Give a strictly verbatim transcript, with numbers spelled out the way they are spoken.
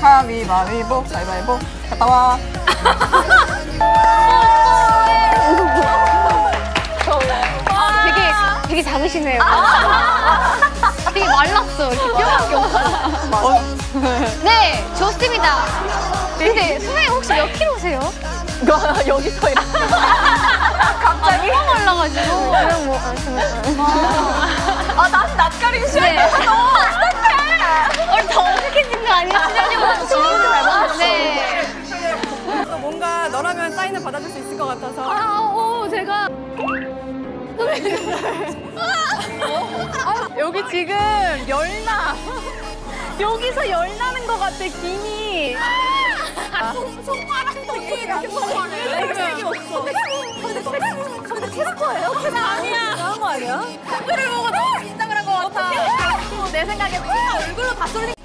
가위바위보, 가위바위보, 갔다 와. 아, 되게, 되게 작으시네요. 되게 말랐어. 이렇게 뼈밖에 없어. 네, 좋습니다. 근데 선생님 혹시 몇 킬로세요? 여기서 이렇게. 갑자기? 아, 너무 말라가지고. 그냥 뭐, 아, 난 낯가리기 싫어. 네. 너무 어떡해. 우리 더 어색해진 거 아니야? 수련이보다 진짜 잘 봤어. 네. 또 뭔가 너라면 사인을 받아줄 수 있을 것 같아서. 아, 오, 제가. 여기 지금 열나. 여기서 열나는 것 같아, 김이. 손가락도 이렇게 손가락을. 이렇게 색이 없어. 근데 캐스터예요? 캐스터 아니야. 이상한 거 아니야? 그걸 보고 너무 긴장을 한 것 같아. 내 생각에 얼굴로 다 쏠린